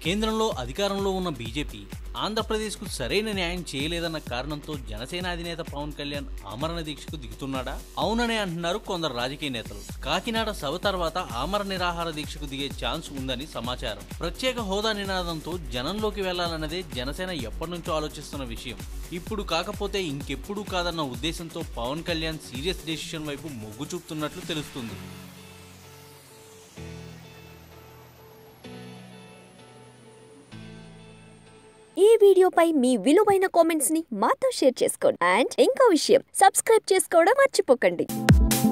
కేంద్రంలో అధికారంలో ఉన్న బీజేపీ ఆంధ్రప్రదేశ్కు సరైన న్యాయం చేయలేదన్న కారణంతో జనసేన అధినేత పవన్ కళ్యాణ్ ఆమరణ దీక్షకు దిగుతున్నాడా? అవుననే అంటున్నారు కొందరు రాజకీయ నేతలు. కాకినాడ సభ తర్వాత ఆమరణ నిరాహార దీక్షకు దిగే ఛాన్స్ ఉందని సమాచారం. ప్రత్యేక హోదా నినాదంతో జనంలోకి వెళ్లాలన్నదే జనసేన ఎప్పటి నుంచో ఆలోచిస్తున్న విషయం. ఇప్పుడు కాకపోతే ఇంకెప్పుడు కాదన్న ఉద్దేశంతో పవన్ కళ్యాణ్ సీరియస్ డెసిషన్ వైపు మొగ్గు చూపుతున్నట్లు తెలుస్తుంది. ఈ వీడియోపై మీ విలువైన కామెంట్స్ ని మాతో షేర్ చేసుకోండి. అండ్ ఇంకో విషయం, సబ్స్క్రైబ్ చేసుకోవడం మర్చిపోకండి.